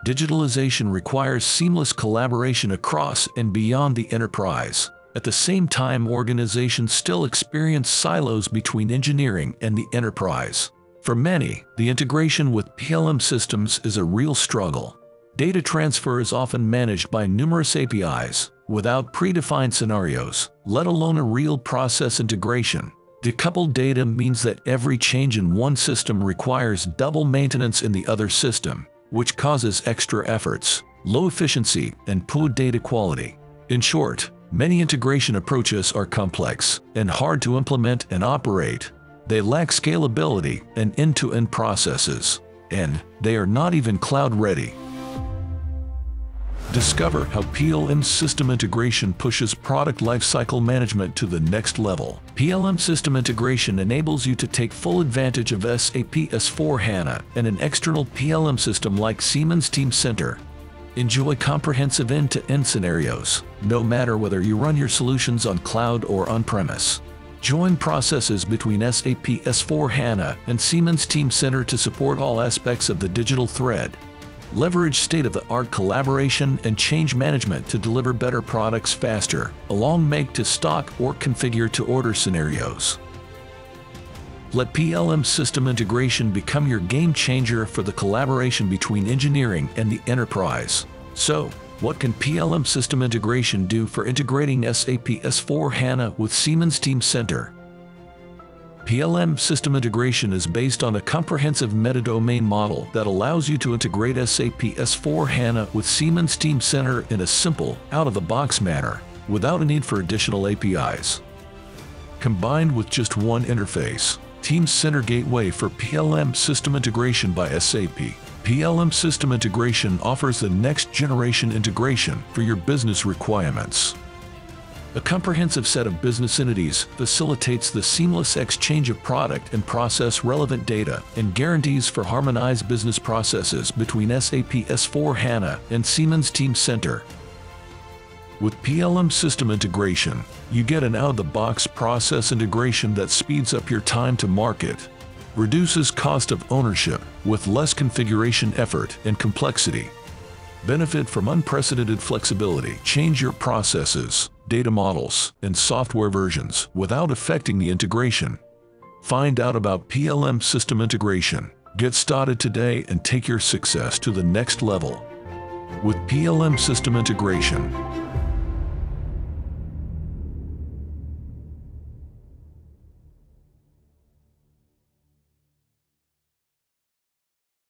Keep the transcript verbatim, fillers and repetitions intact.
Digitalization requires seamless collaboration across and beyond the enterprise. At the same time, organizations still experience silos between engineering and the enterprise. For many, the integration with P L M systems is a real struggle. Data transfer is often managed by numerous A P Is, without predefined scenarios, let alone a real process integration. Decoupled data means that every change in one system requires double maintenance in the other system, which causes extra efforts, low efficiency, and poor data quality. In short, many integration approaches are complex and hard to implement and operate. They lack scalability and end-to-end processes, and they are not even cloud-ready. Discover how P L M System Integration pushes product lifecycle management to the next level. P L M System Integration enables you to take full advantage of S A P S four HANA and an external P L M system like Siemens Teamcenter. Enjoy comprehensive end-to-end scenarios, no matter whether you run your solutions on cloud or on-premise. Join processes between S A P S four HANA and Siemens Teamcenter to support all aspects of the digital thread. Leverage state-of-the-art collaboration and change management to deliver better products faster, along make-to-stock or configure-to-order scenarios. Let P L M System Integration become your game-changer for the collaboration between engineering and the enterprise. So, what can P L M System Integration do for integrating S A P S four HANA with Siemens Teamcenter? P L M System Integration is based on a comprehensive meta-domain model that allows you to integrate S A P S four HANA with Siemens Teamcenter in a simple, out-of-the-box manner, without a need for additional A P Is. Combined with just one interface, Teamcenter Gateway for P L M System Integration by S A P. P L M System Integration offers the next-generation integration for your business requirements. A comprehensive set of business entities facilitates the seamless exchange of product and process-relevant data and guarantees for harmonized business processes between S A P S four HANA and Siemens Teamcenter. With P L M System Integration, you get an out-of-the-box process integration that speeds up your time to market, reduces cost of ownership with less configuration effort and complexity. Benefit from unprecedented flexibility. Change your processes, data models, and software versions without affecting the integration. Find out about P L M System Integration. Get started today and take your success to the next level. With P L M System Integration,